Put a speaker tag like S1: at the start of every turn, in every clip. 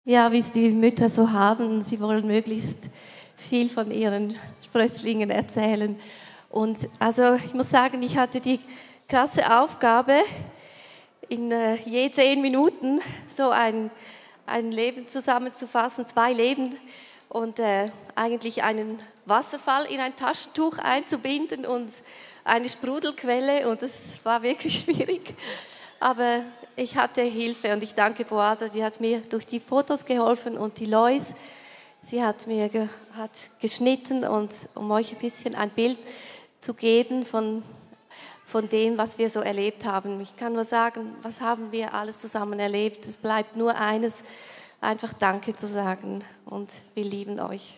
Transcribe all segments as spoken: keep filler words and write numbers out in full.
S1: Ja, wie es die Mütter so haben, sie wollen möglichst viel von ihren Sprösslingen erzählen. Und also ich muss sagen, ich hatte die krasse Aufgabe, in äh, je zehn Minuten so ein, ein Leben zusammenzufassen, zwei Leben und äh, eigentlich einen Wasserfall in ein Taschentuch einzubinden und eine Sprudelquelle, und das war wirklich schwierig. Aber ich hatte Hilfe und ich danke Boasa, sie hat mir durch die Fotos geholfen und die Lois, sie hat mir ge, hat geschnitten, und um euch ein bisschen ein Bild zu geben von, von dem, was wir so erlebt haben. Ich kann nur sagen, was haben wir alles zusammen erlebt? Es bleibt nur eines, einfach Danke zu sagen, und wir lieben euch.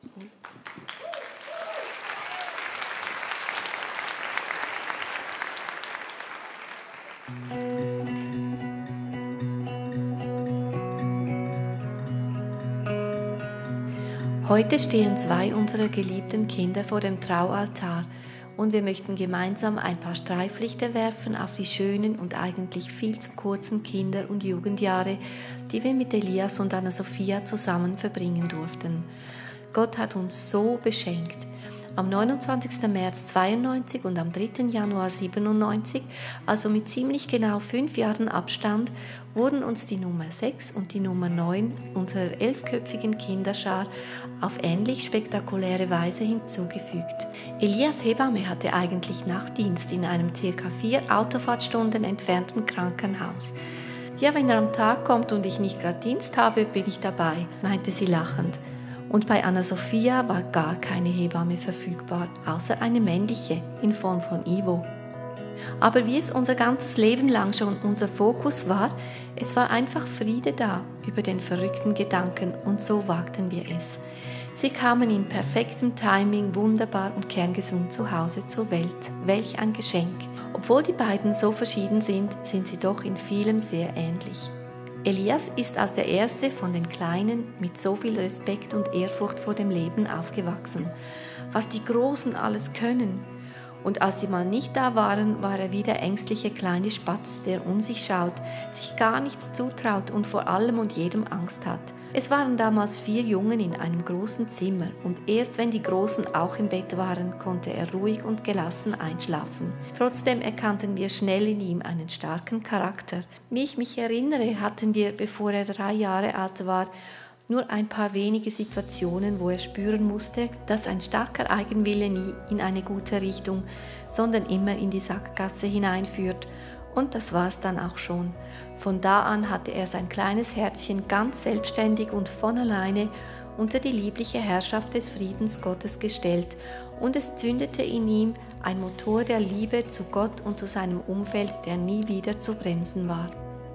S2: Heute stehen zwei unserer geliebten Kinder vor dem Traualtar und wir möchten gemeinsam ein paar Streiflichter werfen auf die schönen und eigentlich viel zu kurzen Kinder- und Jugendjahre, die wir mit Elias und Anna-Sophia zusammen verbringen durften. Gott hat uns so beschenkt. Am neunundzwanzigsten März zweiundneunzig und am dritten Januar siebenundneunzig, also mit ziemlich genau fünf Jahren Abstand, wurden uns die Nummer sechs und die Nummer neun unserer elfköpfigen Kinderschar auf ähnlich spektakuläre Weise hinzugefügt. Elias Hebamme hatte eigentlich Nachtdienst in einem ca. vier Autofahrtstunden entfernten Krankenhaus. Ja, wenn er am Tag kommt und ich nicht gerade Dienst habe, bin ich dabei, meinte sie lachend. Und bei Anna-Sophia war gar keine Hebamme verfügbar, außer eine männliche in Form von Ivo. Aber wie es unser ganzes Leben lang schon unser Fokus war, es war einfach Friede da über den verrückten Gedanken, und so wagten wir es. Sie kamen in perfektem Timing wunderbar und kerngesund zu Hause zur Welt. Welch ein Geschenk! Obwohl die beiden so verschieden sind, sind sie doch in vielem sehr ähnlich. Elias ist als der erste von den Kleinen mit so viel Respekt und Ehrfurcht vor dem Leben aufgewachsen. Was die Großen alles können. Und als sie mal nicht da waren, war er wie der ängstliche kleine Spatz, der um sich schaut, sich gar nichts zutraut und vor allem und jedem Angst hat. Es waren damals vier Jungen in einem großen Zimmer, und erst wenn die Großen auch im Bett waren, konnte er ruhig und gelassen einschlafen. Trotzdem erkannten wir schnell in ihm einen starken Charakter. Wie ich mich erinnere, hatten wir, bevor er drei Jahre alt war, nur ein paar wenige Situationen, wo er spüren musste, dass ein starker Eigenwille nie in eine gute Richtung, sondern immer in die Sackgasse hineinführt. Und das war es dann auch schon. Von da an hatte er sein kleines Herzchen ganz selbstständig und von alleine unter die liebliche Herrschaft des Friedens Gottes gestellt, und es zündete in ihm ein Motor der Liebe zu Gott und zu seinem Umfeld, der nie wieder zu bremsen war.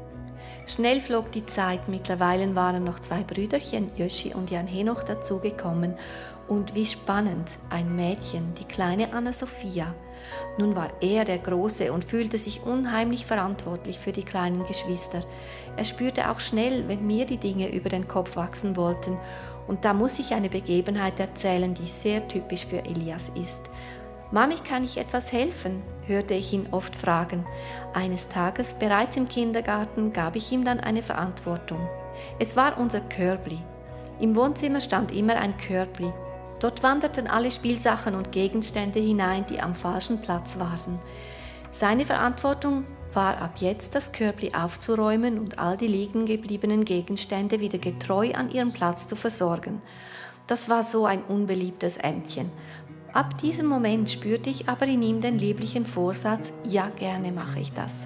S2: Schnell flog die Zeit, mittlerweile waren noch zwei Brüderchen, Jöschi und Jan Henoch, dazugekommen, und wie spannend, ein Mädchen, die kleine Anna-Sophia. Nun war er der Große und fühlte sich unheimlich verantwortlich für die kleinen Geschwister. Er spürte auch schnell, wenn mir die Dinge über den Kopf wachsen wollten, und da muss ich eine Begebenheit erzählen, die sehr typisch für Elias ist. »Mami, kann ich etwas helfen?« hörte ich ihn oft fragen. Eines Tages, bereits im Kindergarten, gab ich ihm dann eine Verantwortung. Es war unser Körbli. Im Wohnzimmer stand immer ein Körbli. Dort wanderten alle Spielsachen und Gegenstände hinein, die am falschen Platz waren. Seine Verantwortung war ab jetzt, das Körbli aufzuräumen und all die liegen gebliebenen Gegenstände wieder getreu an ihrem Platz zu versorgen. Das war so ein unbeliebtes Ämtchen. Ab diesem Moment spürte ich aber in ihm den lieblichen Vorsatz, ja, gerne mache ich das.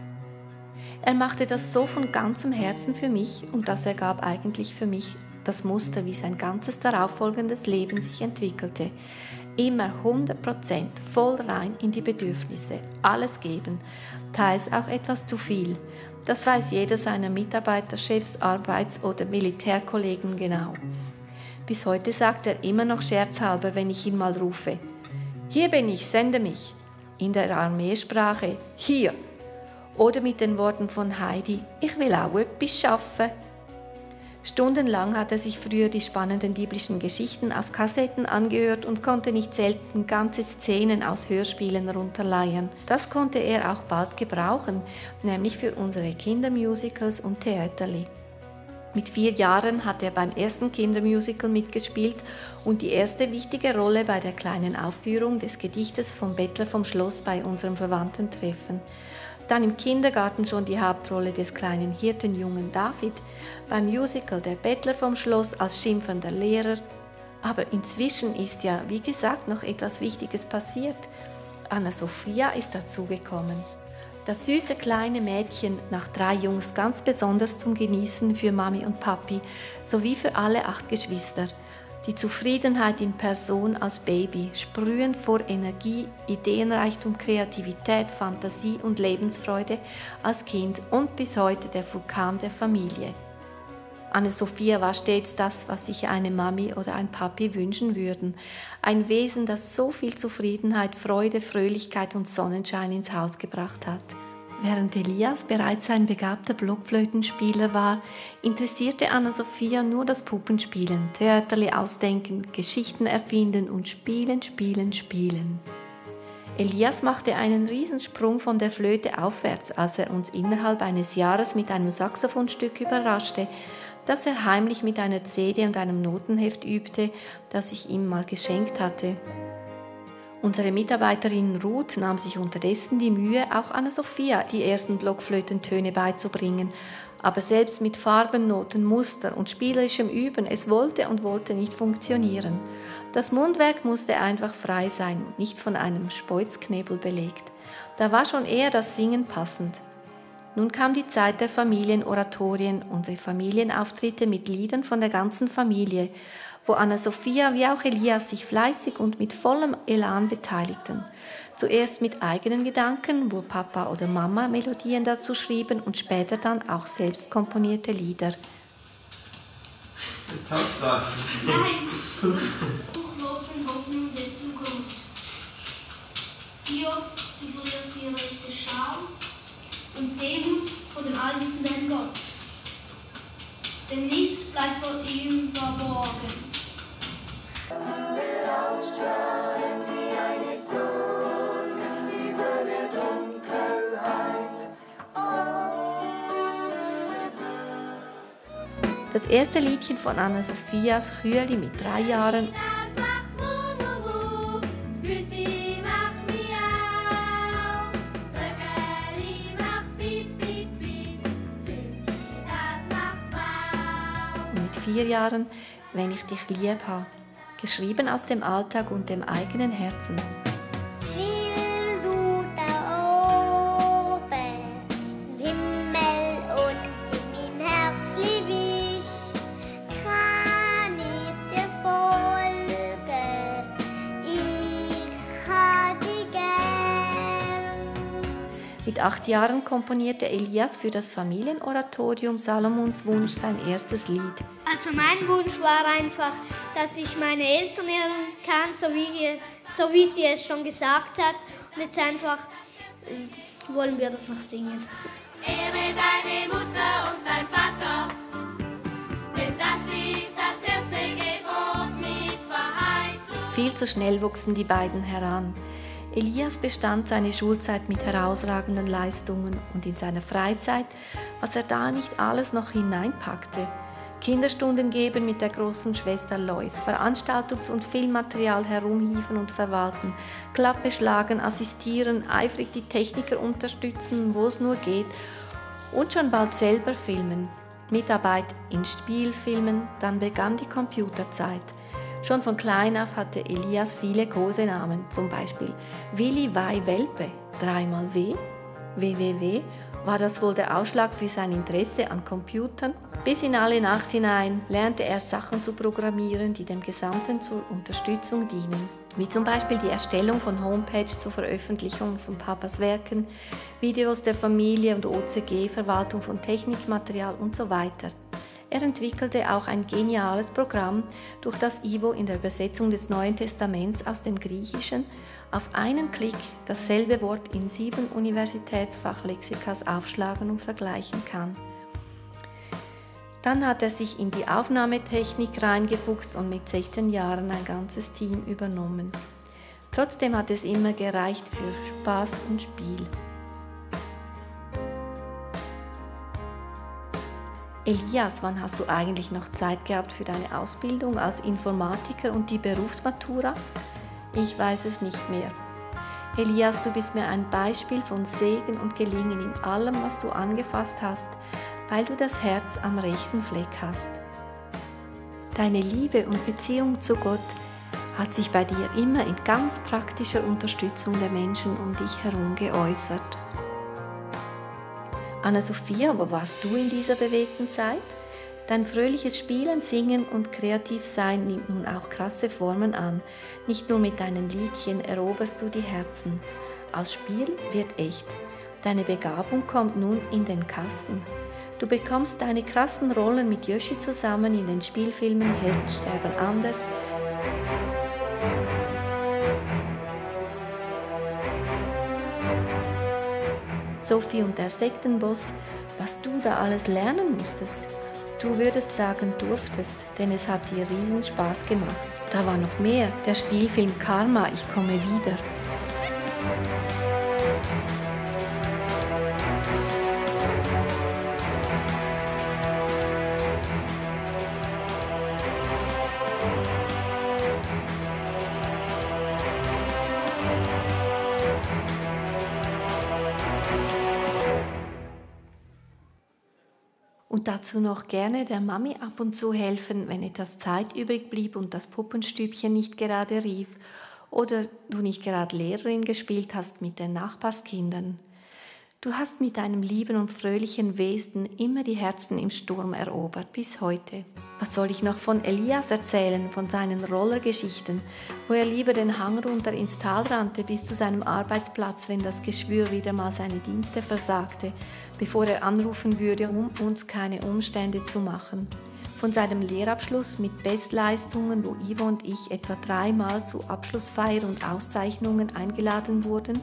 S2: Er machte das so von ganzem Herzen für mich, und das ergab eigentlich für mich das Muster, wie sein ganzes darauffolgendes Leben sich entwickelte. Immer hundert Prozent voll rein in die Bedürfnisse, alles geben, teils auch etwas zu viel. Das weiß jeder seiner Mitarbeiter, Chefs, Arbeits- oder Militärkollegen genau. Bis heute sagt er immer noch scherzhalber, wenn ich ihn mal rufe: »Hier bin ich, sende mich!« In der Armeesprache: »Hier!« Oder mit den Worten von Heidi: »Ich will auch etwas schaffen!« Stundenlang hat er sich früher die spannenden biblischen Geschichten auf Kassetten angehört und konnte nicht selten ganze Szenen aus Hörspielen runterleiern. Das konnte er auch bald gebrauchen, nämlich für unsere Kindermusicals und Theaterli. Mit vier Jahren hat er beim ersten Kindermusical mitgespielt und die erste wichtige Rolle bei der kleinen Aufführung des Gedichtes vom Bettler vom Schloss bei unserem Verwandtentreffen. Dann im Kindergarten schon die Hauptrolle des kleinen Hirtenjungen David, beim Musical Der Bettler vom Schloss als schimpfender Lehrer. Aber inzwischen ist ja, wie gesagt, noch etwas Wichtiges passiert. Anna-Sophia ist dazugekommen. Das süße kleine Mädchen, nach drei Jungs ganz besonders zum Genießen für Mami und Papi, sowie für alle acht Geschwister. Die Zufriedenheit in Person als Baby, sprühend vor Energie, Ideenreichtum, Kreativität, Fantasie und Lebensfreude als Kind und bis heute der Vulkan der Familie. Anna-Sophia war stets das, was sich eine Mami oder ein Papi wünschen würden. Ein Wesen, das so viel Zufriedenheit, Freude, Fröhlichkeit und Sonnenschein ins Haus gebracht hat. Während Elias bereits ein begabter Blockflötenspieler war, interessierte Anna-Sophia nur das Puppenspielen, Theaterli ausdenken, Geschichten erfinden und spielen, spielen, spielen. Elias machte einen Riesensprung von der Flöte aufwärts, als er uns innerhalb eines Jahres mit einem Saxophonstück überraschte, das er heimlich mit einer C D und einem Notenheft übte, das ich ihm mal geschenkt hatte. Unsere Mitarbeiterin Ruth nahm sich unterdessen die Mühe, auch Anna-Sophia die ersten Blockflötentöne beizubringen. Aber selbst mit Farben, Noten, Muster und spielerischem Üben, es wollte und wollte nicht funktionieren. Das Mundwerk musste einfach frei sein und nicht von einem Speuzknebel belegt. Da war schon eher das Singen passend. Nun kam die Zeit der Familienoratorien, unsere Familienauftritte mit Liedern von der ganzen Familie, wo Anna-Sophia wie auch Elias sich fleißig und mit vollem Elan beteiligten. Zuerst mit eigenen Gedanken, wo Papa oder Mama Melodien dazu schrieben und später dann auch selbst komponierte Lieder.
S3: Nein, buchlosen Hoffnung der Zukunft. Hiob, du verlierst die rechte Schau und Demut vor dem allwissenden Gott. Denn nichts bleibt vor ihm verborgen.
S4: Wie eine Sonne über der Dunkelheit.
S2: Das erste Liedchen von Anna-Sophias Chüeli mit drei Jahren und mit vier Jahren Wenn ich dich lieb ha, geschrieben aus dem Alltag und dem eigenen Herzen.
S5: Will du da oben, im Himmel und in meinem Herz lieb ich, kann ich dir folgen, ich hab dich gern.
S2: Mit acht Jahren komponierte Elias für das Familienoratorium Salomons Wunsch sein erstes Lied.
S6: Also mein Wunsch war einfach, dass ich meine Eltern ehren kann, so wie, die, so wie sie es schon gesagt hat. Und jetzt einfach äh, wollen wir das noch singen.
S3: Ehre deine Mutter und dein Vater, denn das ist das erste Gebot mit Verheißung.
S2: Viel zu schnell wuchsen die beiden heran. Elias bestand seine Schulzeit mit herausragenden Leistungen und in seiner Freizeit, was er da nicht alles noch hineinpackte. Kinderstunden geben mit der großen Schwester Lois, Veranstaltungs- und Filmmaterial herumhieven und verwalten, Klappe schlagen, assistieren, eifrig die Techniker unterstützen, wo es nur geht und schon bald selber filmen. Mitarbeit in Spielfilmen, dann begann die Computerzeit. Schon von klein auf hatte Elias viele Kosenamen, zum Beispiel Willi Wei Welpe, dreimal W, W W W, war das wohl der Ausschlag für sein Interesse an Computern. Bis in alle Nacht hinein lernte er Sachen zu programmieren, die dem Gesamten zur Unterstützung dienen. Wie zum Beispiel die Erstellung von Homepage zur Veröffentlichung von Papas Werken, Videos der Familie und O C G, Verwaltung von Technikmaterial und so weiter. Er entwickelte auch ein geniales Programm, durch das Ivo in der Übersetzung des Neuen Testaments aus dem Griechischen auf einen Klick dasselbe Wort in sieben Universitätsfachlexikas aufschlagen und vergleichen kann. Dann hat er sich in die Aufnahmetechnik reingefuchst und mit sechzehn Jahren ein ganzes Team übernommen. Trotzdem hat es immer gereicht für Spaß und Spiel. Elias, wann hast du eigentlich noch Zeit gehabt für deine Ausbildung als Informatiker und die Berufsmatura? Ich weiß es nicht mehr. Elias, du bist mir ein Beispiel von Segen und Gelingen in allem, was du angefasst hast, weil du das Herz am rechten Fleck hast. Deine Liebe und Beziehung zu Gott hat sich bei dir immer in ganz praktischer Unterstützung der Menschen um dich herum geäußert. Anna-Sophia, wo warst du in dieser bewegten Zeit? Dein fröhliches Spielen, Singen und Kreativsein nimmt nun auch krasse Formen an. Nicht nur mit deinen Liedchen eroberst du die Herzen. Aus Spiel wird echt. Deine Begabung kommt nun in den Kasten. Du bekommst deine krassen Rollen mit Yoshi zusammen in den Spielfilmen Helden sterben anders, Sophie und der Sektenboss, was du da alles lernen musstest. Du würdest sagen, durftest, denn es hat dir riesen Spaß gemacht. Da war noch mehr, der Spielfilm Karma, ich komme wieder. Und dazu noch gerne der Mami ab und zu helfen, wenn etwas Zeit übrig blieb und das Puppenstübchen nicht gerade rief oder du nicht gerade Lehrerin gespielt hast mit den Nachbarskindern. Du hast mit deinem lieben und fröhlichen Wesen immer die Herzen im Sturm erobert, bis heute. Was soll ich noch von Elias erzählen, von seinen Rollergeschichten, wo er lieber den Hang runter ins Tal rannte bis zu seinem Arbeitsplatz, wenn das Geschwür wieder mal seine Dienste versagte, bevor er anrufen würde, um uns keine Umstände zu machen. Von seinem Lehrabschluss mit Bestleistungen, wo Ivo und ich etwa dreimal zu Abschlussfeier und Auszeichnungen eingeladen wurden.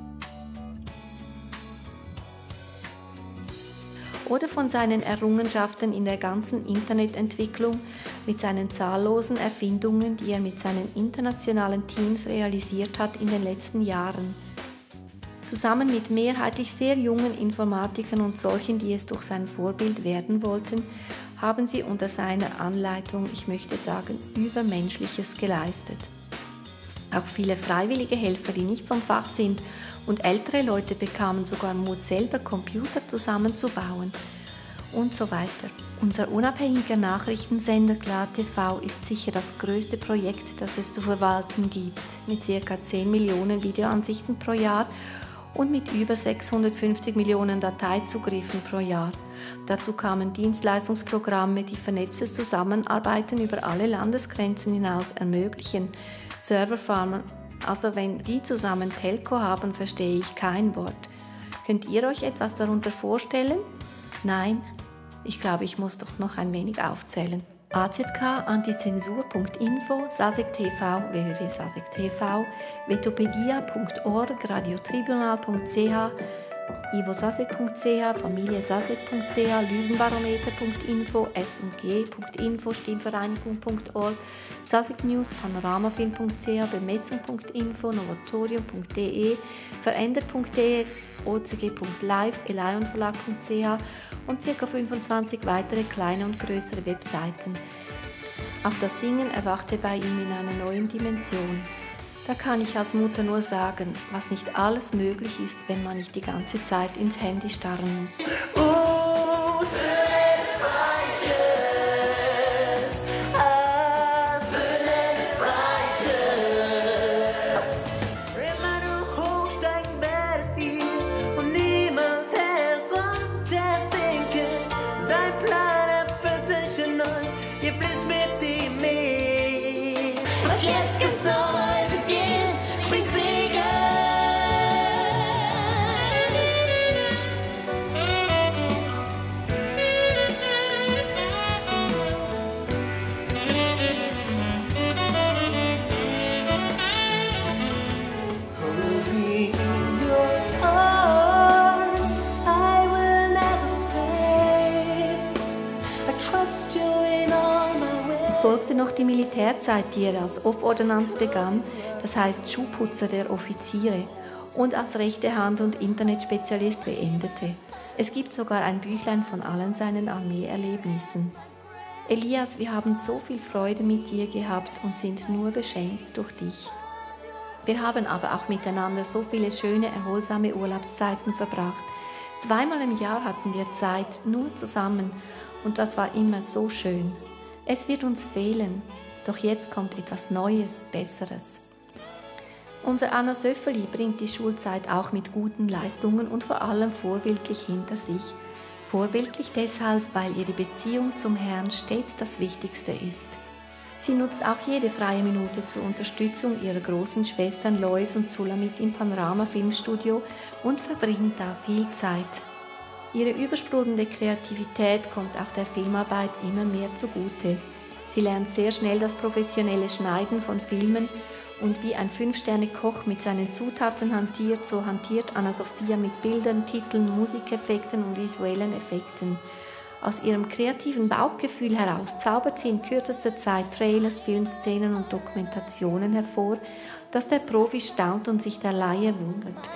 S2: Oder von seinen Errungenschaften in der ganzen Internetentwicklung mit seinen zahllosen Erfindungen, die er mit seinen internationalen Teams realisiert hat in den letzten Jahren. Zusammen mit mehrheitlich sehr jungen Informatikern und solchen, die es durch sein Vorbild werden wollten, haben sie unter seiner Anleitung, ich möchte sagen, Übermenschliches geleistet. Auch viele freiwillige Helfer, die nicht vom Fach sind, und ältere Leute bekamen sogar Mut, selber Computer zusammenzubauen und so weiter. Unser unabhängiger Nachrichtensender Klar T V ist sicher das größte Projekt, das es zu verwalten gibt, mit ca. zehn Millionen Videoansichten pro Jahr und mit über sechshundertfünfzig Millionen Dateizugriffen pro Jahr. Dazu kamen Dienstleistungsprogramme, die vernetztes Zusammenarbeiten über alle Landesgrenzen hinaus ermöglichen, Serverfarmen. Also wenn die zusammen Telco haben, verstehe ich kein Wort. Könnt ihr euch etwas darunter vorstellen? Nein? Ich glaube, ich muss doch noch ein wenig aufzählen. A Z K Antizensur punkt info, Sasek T V, w w w punkt sasek punkt t v, vetopedia punkt org, radiotribunal punkt c h, ivosasek punkt c h, familiesasek punkt c h, lügenbarometer punkt info, s und g punkt info, stimmvereinigung punkt org, Sasek News, panoramafilm punkt c h, bemessung punkt info, novatorium punkt d e, verändert punkt d e, o c g punkt live, elionverlag punkt c h und ca. fünfundzwanzig weitere kleine und größere Webseiten. Auch das Singen erwachte bei ihm in einer neuen Dimension. Da kann ich als Mutter nur sagen, was nicht alles möglich ist, wenn man nicht die ganze Zeit ins Handy starren muss.
S4: Oh, Söhne des Reiches, ah, Söhne des Reiches. Immer noch hochsteigen werdet ihr und niemals heruntersinken. Sein Plan erfüllt sich in euch, ihr fließt mit ihm mit. Was jetzt ganz neu beginnt, bringt Segen. Hold me in your arms, I will never fade. I trust you in all my ways.
S2: Es folgte noch die Militärzeit, die er als Off-Ordonnanz begann, das heißt Schuhputzer der Offiziere, und als rechte Hand und Internetspezialist beendete. Es gibt sogar ein Büchlein von allen seinen Armeeerlebnissen. Elias, wir haben so viel Freude mit dir gehabt und sind nur beschenkt durch dich. Wir haben aber auch miteinander so viele schöne, erholsame Urlaubszeiten verbracht. Zweimal im Jahr hatten wir Zeit, nur zusammen, und das war immer so schön. Es wird uns fehlen, doch jetzt kommt etwas Neues, Besseres. Unser Anna Söffeli bringt die Schulzeit auch mit guten Leistungen und vor allem vorbildlich hinter sich. Vorbildlich deshalb, weil ihre Beziehung zum Herrn stets das Wichtigste ist. Sie nutzt auch jede freie Minute zur Unterstützung ihrer großen Schwestern Lois und Sulamit im Panorama Filmstudio und verbringt da viel Zeit. Ihre übersprudelnde Kreativität kommt auch der Filmarbeit immer mehr zugute. Sie lernt sehr schnell das professionelle Schneiden von Filmen und wie ein Fünf-Sterne-Koch mit seinen Zutaten hantiert, so hantiert Anna-Sophia mit Bildern, Titeln, Musikeffekten und visuellen Effekten. Aus ihrem kreativen Bauchgefühl heraus zaubert sie in kürzester Zeit Trailers, Filmszenen und Dokumentationen hervor, dass der Profi staunt und sich der Laie wundert.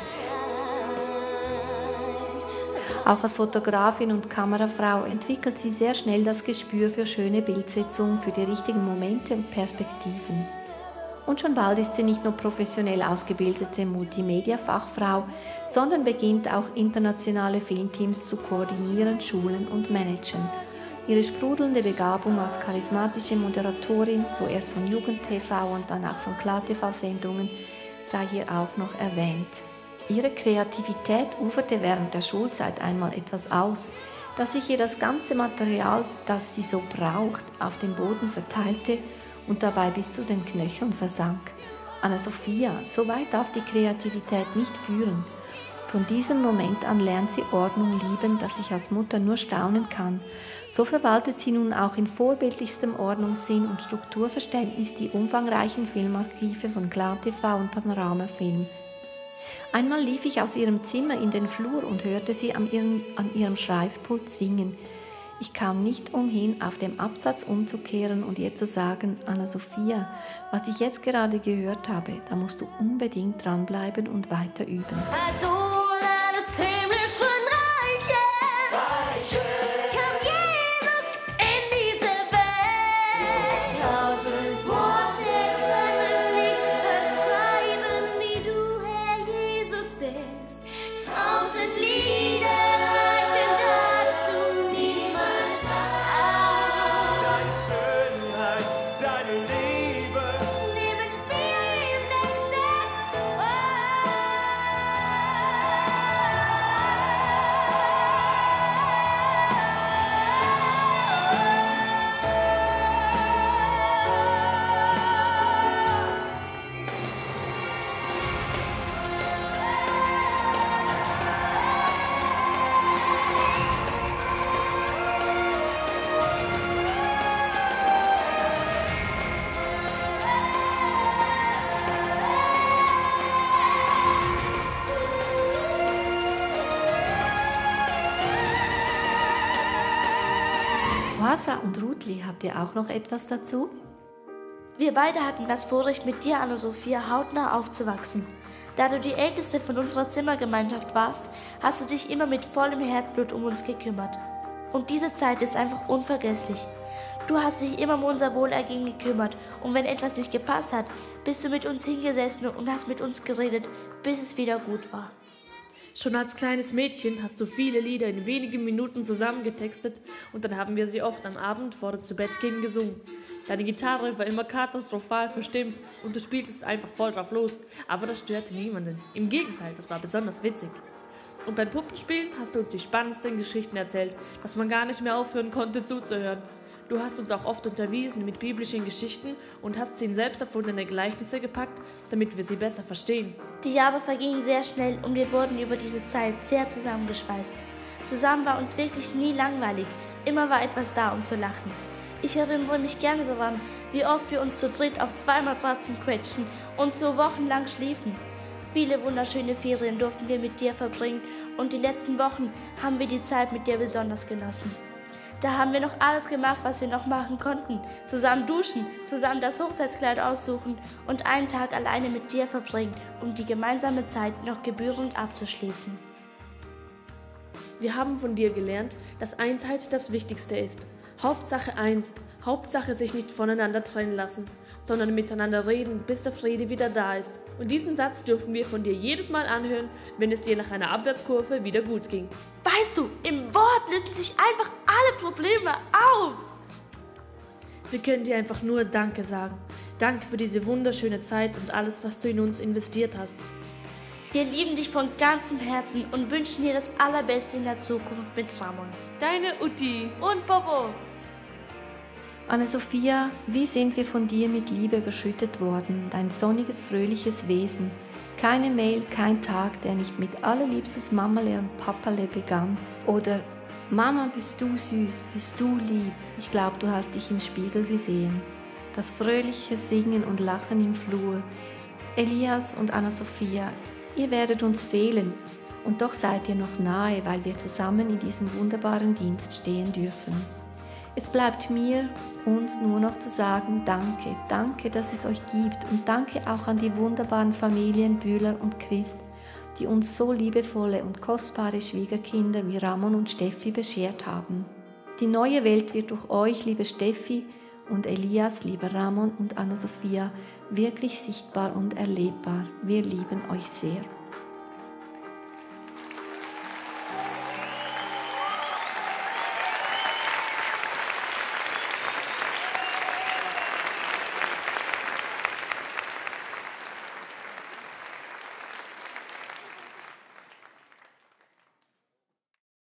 S2: Auch als Fotografin und Kamerafrau entwickelt sie sehr schnell das Gespür für schöne Bildsetzung, für die richtigen Momente und Perspektiven. Und schon bald ist sie nicht nur professionell ausgebildete Multimedia-Fachfrau, sondern beginnt auch internationale Filmteams zu koordinieren, schulen und managen. Ihre sprudelnde Begabung als charismatische Moderatorin, zuerst von Jugend-T V und dann auch von Klar-T V-Sendungen, sei hier auch noch erwähnt. Ihre Kreativität uferte während der Schulzeit einmal etwas aus, dass sich ihr das ganze Material, das sie so braucht, auf dem Boden verteilte und dabei bis zu den Knöcheln versank. Anna-Sophia, so weit darf die Kreativität nicht führen. Von diesem Moment an lernt sie Ordnung lieben, dass ich als Mutter nur staunen kann. So verwaltet sie nun auch in vorbildlichstem Ordnungssinn und Strukturverständnis die umfangreichen Filmarchive von Klar-T V und Panoramafilm. Einmal lief ich aus ihrem Zimmer in den Flur und hörte sie an ihrem, an ihrem Schreibpult singen. Ich kam nicht umhin, auf dem Absatz umzukehren und ihr zu sagen, Anna-Sophia, was ich jetzt gerade gehört habe, da musst du unbedingt dranbleiben und weiter üben.
S4: Als Sohn eines himmlischen Reiches, Reiches kam Jesus in diese Welt. Tausend Worte können nicht beschreiben, wie du, Herr Jesus, bist. Tausend Lieder reichen dazu niemals aus.
S7: Deine Schönheit, deine Liebe,
S4: Neben mir im nächsten
S2: Wasa und Rutli, habt ihr auch noch etwas dazu?
S8: Wir beide hatten das Vorrecht, mit dir, Anna-Sophia, hautnah aufzuwachsen. Da du die Älteste von unserer Zimmergemeinschaft warst, hast du dich immer mit vollem Herzblut um uns gekümmert. Und diese Zeit ist einfach unvergesslich. Du hast dich immer um unser Wohlergehen gekümmert und wenn etwas nicht gepasst hat, bist du mit uns hingesessen und hast mit uns geredet, bis es wieder gut war.
S9: Schon als kleines Mädchen hast du viele Lieder in wenigen Minuten zusammengetextet und dann haben wir sie oft am Abend vor dem Zubettgehen gesungen. Deine Gitarre war immer katastrophal verstimmt und du spieltest einfach voll drauf los, aber das störte niemanden. Im Gegenteil, das war besonders witzig. Und beim Puppenspielen hast du uns die spannendsten Geschichten erzählt, dass man gar nicht mehr aufhören konnte zuzuhören. Du hast uns auch oft unterwiesen mit biblischen Geschichten und hast sie in selbst erfundene Gleichnisse gepackt, damit wir sie besser verstehen.
S8: Die Jahre vergingen sehr schnell und wir wurden über diese Zeit sehr zusammengeschweißt. Zusammen war uns wirklich nie langweilig, immer war etwas da, um zu lachen. Ich erinnere mich gerne daran, wie oft wir uns zu dritt auf zwei Matratzen quetschen und so wochenlang schliefen. Viele wunderschöne Ferien durften wir mit dir verbringen und die letzten Wochen haben wir die Zeit mit dir besonders genossen. Da haben wir noch alles gemacht, was wir noch machen konnten. Zusammen duschen, zusammen das Hochzeitskleid aussuchen und einen Tag alleine mit dir verbringen, um die gemeinsame Zeit noch gebührend abzuschließen.
S9: Wir haben von dir gelernt, dass Einheit das Wichtigste ist. Hauptsache eins, Hauptsache sich nicht voneinander trennen lassen, sondern miteinander reden, bis der Friede wieder da ist. Und diesen Satz dürfen wir von dir jedes Mal anhören, wenn es dir nach einer Abwärtskurve wieder gut ging.
S8: Weißt du, im Wort lösen sich einfach alle Probleme auf.
S9: Wir können dir einfach nur Danke sagen. Danke für diese wunderschöne Zeit und alles, was du in uns investiert hast.
S8: Wir lieben dich von ganzem Herzen und wünschen dir das Allerbeste in der Zukunft mit Ramon.
S9: Deine Utti
S8: Und Bobo.
S2: Anna-Sophia, wie sind wir von dir mit Liebe überschüttet worden, dein sonniges, fröhliches Wesen. Keine Mail, kein Tag, der nicht mit allerliebstes Mamale und Papale begann. Oder Mama, bist du süß, bist du lieb. Ich glaube, du hast dich im Spiegel gesehen. Das fröhliche Singen und Lachen im Flur. Elias und Anna-Sophia, ihr werdet uns fehlen. Und doch seid ihr noch nahe, weil wir zusammen in diesem wunderbaren Dienst stehen dürfen. Es bleibt mir, uns nur noch zu sagen, danke, danke, dass es euch gibt und danke auch an die wunderbaren Familien Bühler und Christ, die uns so liebevolle und kostbare Schwiegerkinder wie Ramon und Steffi beschert haben. Die neue Welt wird durch euch, liebe Steffi und Elias, lieber Ramon und Anna-Sophia, wirklich sichtbar und erlebbar. Wir lieben euch sehr.